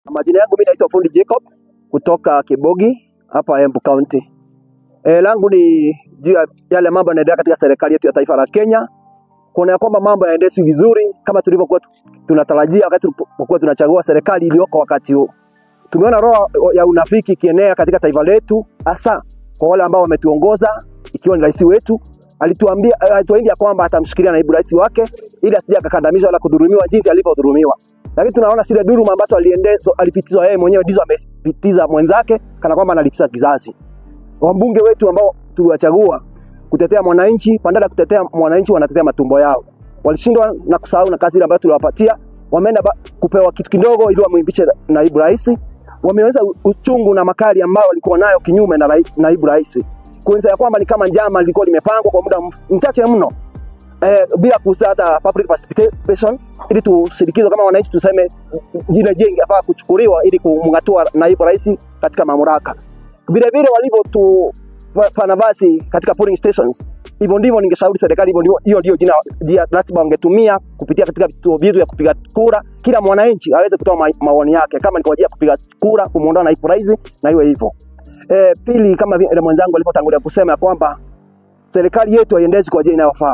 Majina yangu mimi naitwa Fundi Jacob kutoka Kibogi hapa Embu County. Langu ni juu ya yale mambo yanaendelea katika serikali yetu ya taifa la Kenya. Kuna kwamba mambo yaendeshi vizuri kama tulivyokuwa tunatarajia wakati tulipokuwa tunachagua serikali iliyoko wakati huu. Tumeona roho ya unafiki kienea katika taifa letu, hasa kwa wale ambao wametuongoza, ikiwa ni rais wetu. Alituambia kwamba atamshikilia naibu rais wake ili asije akakandamizwa wala kudhulumiwa jinsi alivyodhulumiwa. Lakini tunaona zile dhuluma ambazo alipitizwa yeye mwenyewe ndizo amepitiza mwenzake, kana kwamba analipiza kizazi. Wabunge wetu ambao tuliwachagua kutetea mwananchi, badala ya kutetea mwananchi wanatetea matumbo yao. Walishindwa na kusahau na kazi ile ambayo tuliwapatia. Wameenda kupewa kitu kidogo ili wamwimbiche naibu rais. Wameweza uchungu na makali ambao walikuwa nayo kinyume na naibu rais. Kuanza ya kwamba ni kama njama lilikuwa limepangwa kwa muda mchache mno. Bila kuhusu hata public participation, ili tushirikizwe kama wananchi tuseme jina jengi hapa kuchukuliwa ili kumngatua naibu rais katika mamlaka. Vile vile walivyo panavasi katika polling stations. Hivyo ndivyo ningeshauri serikali, hiyo ndio jina ratiba wangetumia kupitia katika vituo vyetu ya kupiga kura. Kila mwananchi aweze kutoa maoni yake, kama ni kwa ajili ya kupiga kura kumuondoa naibu rais, na iwe hivyo. Pili, kama vile mwenzangu alipotangulia kusema kwamba serikali yetu haiendeshwi kwa njia inayofaa.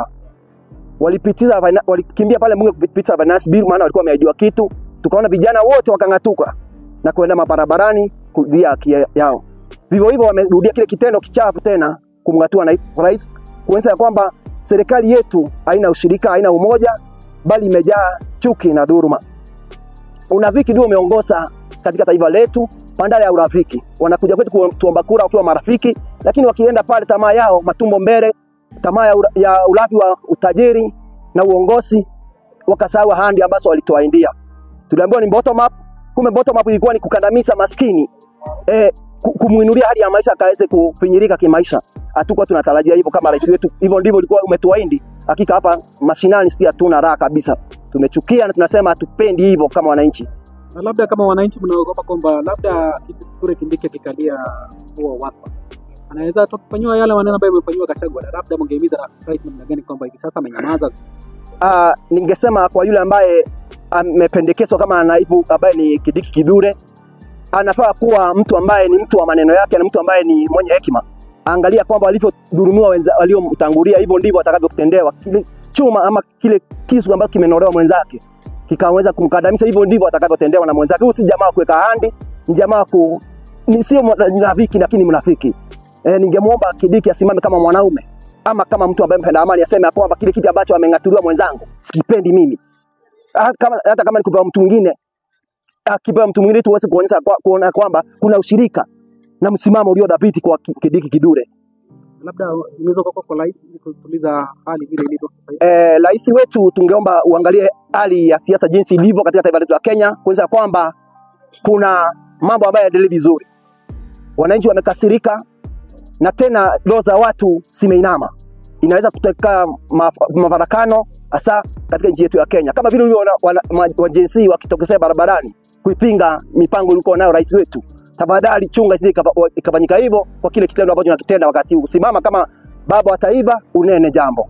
Walikimbia pale bunge kupitia finance bill, maana walikuwa wameahidiwa kitu. Tukaona vijana wote wakangatuka na kuenda mabarabarani kudia haki yao. Vivyo hivyo wamerudia kile kitendo kichafu tena kumngatua naibu rais, kuonyesha kwamba serikali yetu haina ushirika, haina umoja, bali imejaa chuki na dhuluma. Unafiki ndio umeongoza katika taifa letu. Badala ya urafiki, wanakuja kwetu kuomba kura wakiwa marafiki, lakini wakienda pale tamaa yao matumbo mbele, tamaa ya ulafi wa utajiri na uongozi, wakasahau ahadi ambazo walituahidia. Tuliambiwa ni bottom up, kumbe bottom up ilikuwa ni kukandamiza maskini, kumuinulia hali ya maisha akaweze kufinyirika kimaisha. Hatukuwa tunatarajia hivyo kama rais wetu. Hivyo ndivyo ulikuwa umetuahidi. Hakika hapa mashinani si hatuna raha kabisa. Tumechukia na tunasema hatupendi hivyo kama wananchi. Na labda kama wananchi mnaogopa kwamba labda Kithure Kindiki kikalia huo wapa, anaweza kufanywa yale maneno ambayo yamefanywa Gachagua, na labda mngehimiza rais namna gani kwamba hivi sasa amenyamaza? Ningesema kwa yule ambaye amependekezwa kama naibu ambaye ni Kindiki Kithure, anafaa kuwa mtu ambaye ni mtu wa maneno yake na mtu ambaye ni mwenye hekima. Angalia kwamba walivyodhulumiwa waliomtangulia, hivyo ndivyo atakavyokutendewa. Kile chuma ama kile kisu ambacho kimenolewa mwenzake kikaweza kumkandamiza, hivyo ndivyo atakavyotendewa na mwenzake. Huyu si jamaa kuweka ahadi, ni jamaa ni sio mnafiki, lakini mnafiki. Ningemuomba Kindiki asimame kama mwanaume ama kama mtu ambaye mpenda amani, aseme kwamba kile kitu ambacho amengatuliwa mwenzangu sikipendi mimi. Hata kama nikupewa mtu mwingine, akipewa mtu mwingine tuweze kuona kwamba kuna ushirika na msimamo ulio dhabiti kwa Kindiki Kithure. Labda nimezo kwa rais ili kutuliza hali vile ilivyo sasa hivi. Rais wetu tungeomba uangalie hali ya siasa jinsi ilivyo katika taifa letu la Kenya, kuweza kwamba kuna mambo ambayo yanaendelea vizuri. Wananchi wamekasirika na tena roho za watu zimeinama. Inaweza kuteka mafarakano hasa katika nchi yetu ya Kenya. Kama vile wajenzi wakitokea barabarani kuipinga mipango ilikuwa nayo rais wetu. Tafadhali chunga isije ikafanyika hivyo kwa kile kitendo ambacho tunakitenda wakati huu. Simama kama baba wa taifa, unene jambo.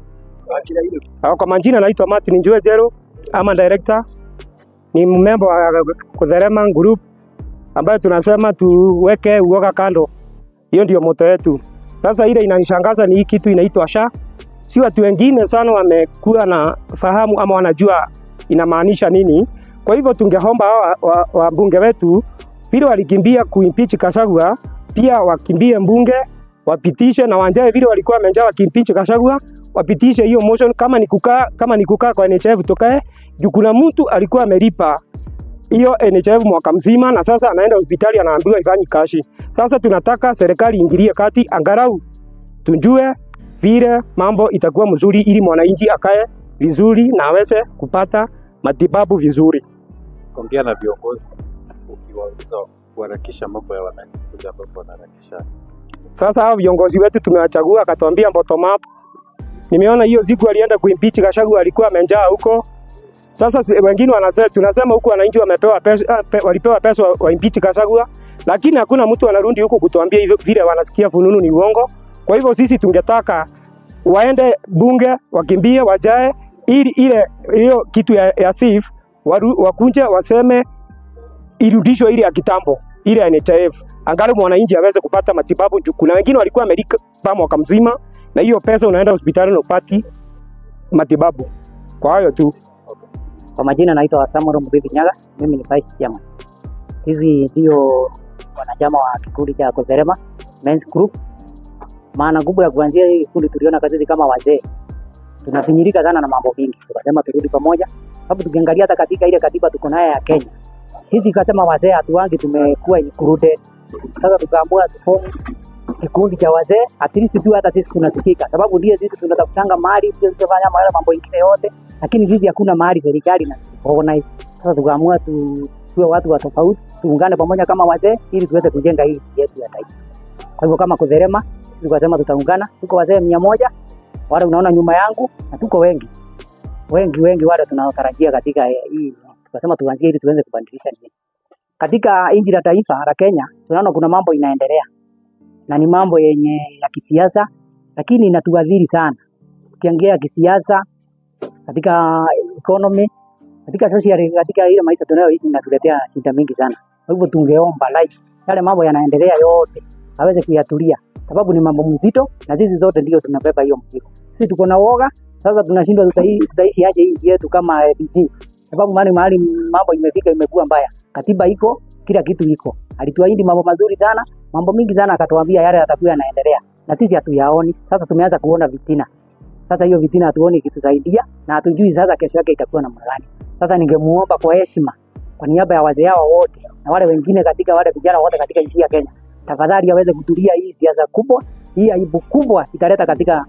Kwa majina naitwa Martin Njwejero, ama director, ni member wa Kutherema Group ambayo tunasema tuweke uoga kando. Hiyo ndio moto yetu. Sasa ile inanishangaza ni hii kitu inaitwa SHA. Si watu wengine sana wamekuwa na fahamu ama wanajua inamaanisha nini. Kwa hivyo tungeomba wabunge wetu vile walikimbia kuimpeach Gachagua, pia wakimbie mbunge wapitishe, na wanjae vile walikuwa wamenjaa wakimpeach Gachagua wapitishe hiyo motion. Kama ni kukaa kwa NHIF tokae, juu kuna mtu alikuwa amelipa hiyo NHIF mwaka mzima na sasa anaenda hospitali anaambiwa ifanye kashi. Sasa tunataka serikali ingilie kati, angalau tunjue vile mambo itakuwa mzuri ili mwananchi akae vizuri na aweze kupata matibabu vizuri. Kuongea na viongozi ukiwauliza kuharakisha mambo ya wananchi kuja hapo wanaharakisha. Sasa hao viongozi wetu tumewachagua, akatuambia bottom up. Nimeona hiyo siku alienda kuimpeach Gachagua alikuwa amenjaa huko. Sasa wengine tunasema huko wananchi wamepewa pesa, walipewa pesa wa impeach Gachagua, lakini hakuna mtu anarudi huko kutuambia hivyo vile wanasikia fununu ni uongo. Kwa hivyo sisi tungetaka waende bunge, wakimbie, wajae ili hiyo kitu ya SIF wakunje waseme irudishwe ile ya kitambo, ile ya NHIF, angalau mwananchi aweze kupata matibabu. Kuna wengine walikuwa Amerika mwaka mzima, na hiyo pesa unaenda hospitali na upati matibabu. Kwa hayo tu. Kwa majina naitwa Samuel Mubibi Nyaga, mimi ni vice chairman. Sisi ndio wanachama wa kikundi cha Kozerema Men's Group. Maana kubwa ya kuanzia hii kikundi tuliona kazi kama wazee tunafinyirika sana na mambo mengi, tukasema turudi pamoja, sababu tukiangalia hata katika ile katiba tuko nayo ya Kenya, sisi kama wazee hatuangi tumekuwa included. Sasa tukaamua tuform kikundi cha wazee, at least tu hata sisi tunasikika, sababu ndiye sisi tunatafutanga mali, sisi tunafanya mambo mengine yote, lakini sisi hakuna mali serikali na organize. Sasa tukaamua tuwe watu wa tofauti, tuungane pamoja kama wazee ili tuweze kujenga hii nchi yetu ya taifa. Kwa hivyo kama Kozerema sisi tukasema tutaungana, tuko wazee 100 wale unaona nyuma yangu, na tuko wengi wale tunaotarajia katika hii. Tukasema tuanzie ili tuweze kubadilisha nchi. Katika nchi la taifa la Kenya tunaona kuna mambo inaendelea na ni mambo yenye ya kisiasa, lakini inatuadhiri sana. Tukiangalia kisiasa, katika economy, katika social, katika ile maisha tunayoishi inatuletea shida mingi sana. Kwa hivyo tungeomba rais yale mambo yanaendelea yote aweze kuyatulia, sababu ni mambo mzito na sisi zote ndio tunabeba hiyo mzigo. Sisi tuko na woga sasa, tunashindwa tutaishi aje hii nchi yetu kama refugees, sababu mahali mambo imefika imekuwa mbaya. Katiba iko, kila kitu iko. Alituahidi mambo mazuri sana, mambo mingi sana akatuambia yale yatakuwa yanaendelea, na sisi hatuyaoni. Sasa tumeanza kuona vitina. Sasa hiyo vitina hatuoni kitusaidia na hatujui sasa kesho yake itakuwa namna gani. Sasa ningemuomba kwa heshima, kwa niaba ya wazee hao wote na wale wengine katika wale vijana wote katika nchi ya Kenya, tafadhali aweze kutulia. Hii siasa kubwa, hii aibu kubwa italeta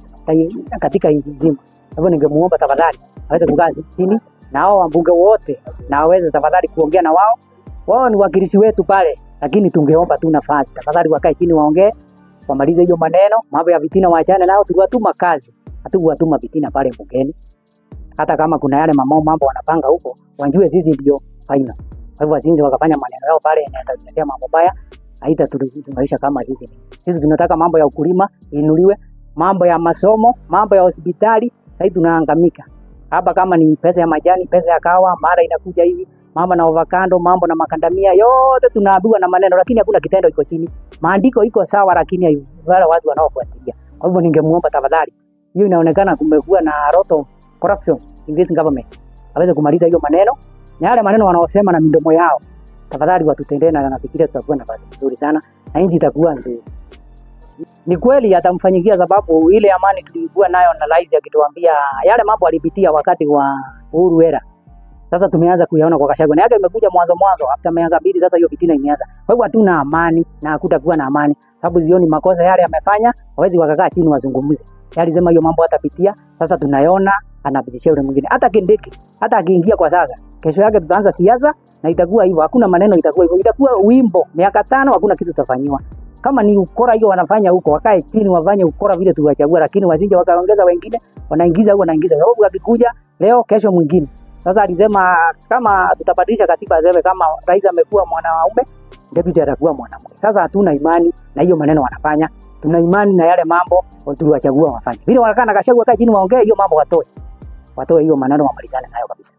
katika nchi nzima. Kwa hivyo ningemuomba tafadhali aweze kukaa chini na hao wabunge wote, na aweze tafadhali kuongea na wao. Wao ni wakilishi wetu pale, lakini tungeomba tu nafasi, tafadhali wakae chini waongee, wamalize hiyo maneno, mambo ya vitina waachane nao. Tuwatuma kazi, hatukuwatuma vitina pale bungeni. Hata kama kuna yale mambo wanapanga huko, wajue sisi ndio final. Kwa hivyo wasije wakafanya maneno yao pale yanatuletea mambo baya, haita tunaisha kama sisi. Sisi tunataka mambo ya ukulima inuliwe, mambo ya masomo, mambo ya hospitali. Sasa tunahangamika hapa, kama ni pesa ya majani, pesa ya kawa, mara inakuja hivi, mambo na avocado, mambo na makandamia, yote tunaambiwa na maneno, lakini hakuna kitendo iko chini. Maandiko iko sawa, lakini wale watu wanaofuatilia. Kwa hivyo ningemuomba tafadhali, hiyo inaonekana kumekuwa na lot of corruption in this government, aweze kumaliza hiyo maneno na yale maneno wanaosema na midomo yao. Tafadhali watutendee, na nafikiria tutakuwa na nafasi nzuri sana na nchi itakuwa nzuri. Ni kweli atamfanyikia, sababu ile amani tulikuwa nayo na rais akituambia yale mambo alipitia wakati wa Uhuru era. Sasa tumeanza kuyaona kwa Gachagua, na yake imekuja mwanzo after miaka 2. Sasa hiyo fitina imeanza. Kwa hivyo hatuna amani na hakutakuwa na amani, sababu zioni makosa yale yamefanya, hawezi wakakaa chini wazungumze. Alisema hiyo mambo hatapitia. Sasa tunaiona anapitisha yule mwingine. Hata Kindiki, hata akiingia kwa sasa, kesho yake tutaanza siasa na itakuwa hivyo. Hakuna maneno, itakuwa hivyo. Itakuwa wimbo miaka 5, hakuna kitu tutafanywa. Kama ni ukora hiyo wanafanya huko, wakae chini wafanye ukora vile tuwachagua, lakini wasije wakaongeza wengine, wanaingiza sababu akikuja leo kesho mwingine. Sasa alisema kama tutabadilisha katiba, aseme kama rais amekuwa mwanaume, deputy atakuwa mwanamke. Sasa hatuna imani na hiyo maneno wanafanya. Tuna imani na yale mambo tuliwachagua wafanye. Vile wanakaa na Gachagua, wakae chini waongee hiyo mambo, watoe hiyo maneno, wamalizane nayo kabisa.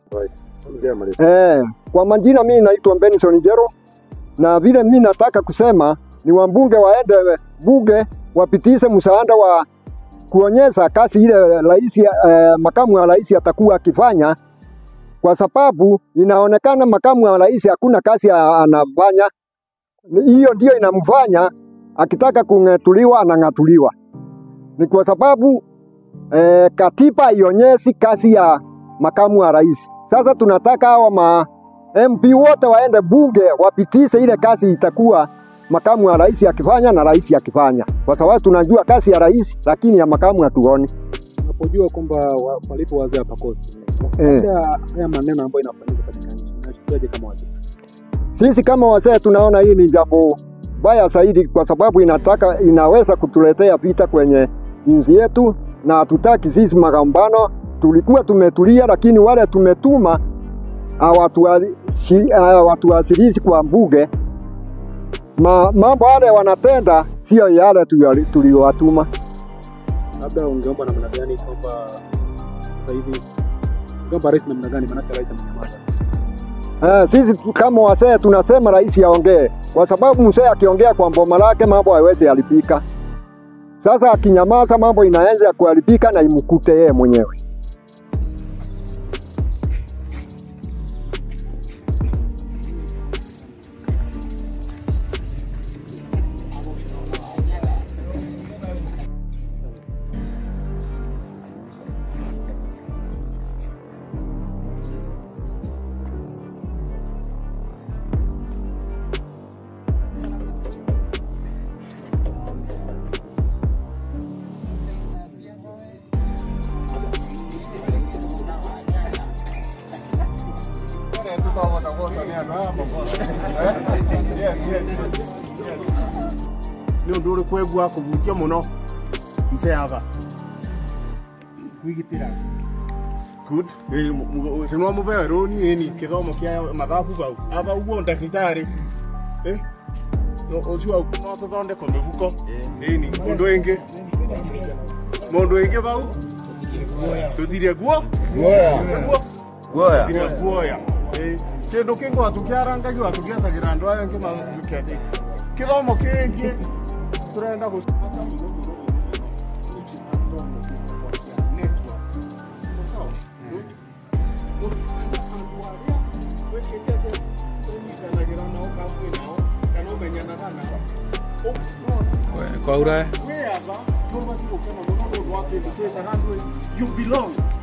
Kwa majina mimi naitwa Benson Jero, na vile mimi nataka kusema ni wabunge waende bunge wapitishe msaada wa kuonyesha kazi ile rais, makamu wa rais atakuwa akifanya, kwa sababu inaonekana makamu wa rais hakuna kazi anafanya. Hiyo ndio inamfanya akitaka kung'atuliwa anang'atuliwa. Ni kwa sababu katiba ionyesi kazi ya makamu wa rais. Sasa tunataka hawa MP wote waende bunge wapitishe ile kazi itakuwa makamu wa rais akifanya na rais akifanya, kwa sababu tunajua kazi ya rais, lakini ya makamu hatuoni. Unapojua kwamba walipo wazee hapakosi, haya maneno ambayo inafanyika katika nchi, unachukuliaje kama wazee? Sisi kama wazee tunaona hii ni jambo baya zaidi, kwa sababu inaweza kutuletea vita kwenye nchi yetu, na hatutaki sisi magambano. Tulikuwa tumetulia, lakini wale tumetuma hawatuwasilishi kwa bunge. Mambo yale wanatenda sio yale tuliowatuma. Labda ungeomba namna gani kwamba sasa hivi ungeomba rais namna gani, maana rais amenyamaza? Sisi kama wasee tunasema rais aongee, kwa sababu mzee akiongea kwa mboma lake mambo haiwezi haribika. Sasa akinyamaza mambo inaanza kuharibika na imkute yeye mwenyewe. Ni undu uri kwegua kuvutia muno mseava kwigitira good sinwa muveo roni ni kithomo kia mathabu bau ava uguo ndagitari ucio no tuthonde ko mivuko ni mundu ingi bau tutire guo guoya kindu kingo atukiarangagia atukiatagira andu aya ngi makete kithomo kingi turenda gusata Kwa ura you belong.